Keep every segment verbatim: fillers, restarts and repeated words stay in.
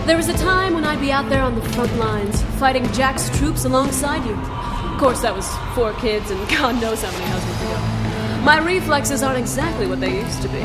There was a time when I'd be out there on the front lines, fighting Jack's troops alongside you. Of course, that was four kids and God knows how many husbands ago. My reflexes aren't exactly what they used to be.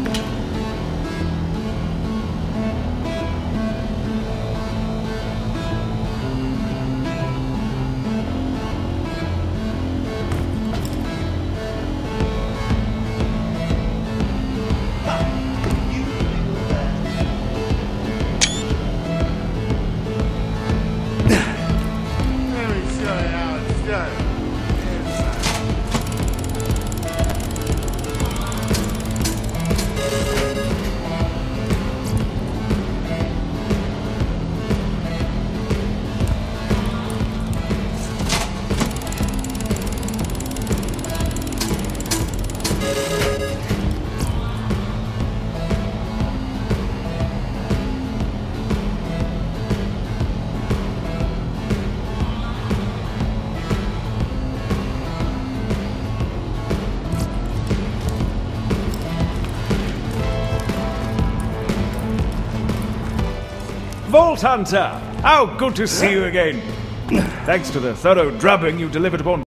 Vault Hunter! How good to see you again! Thanks to the thorough drubbing you delivered upon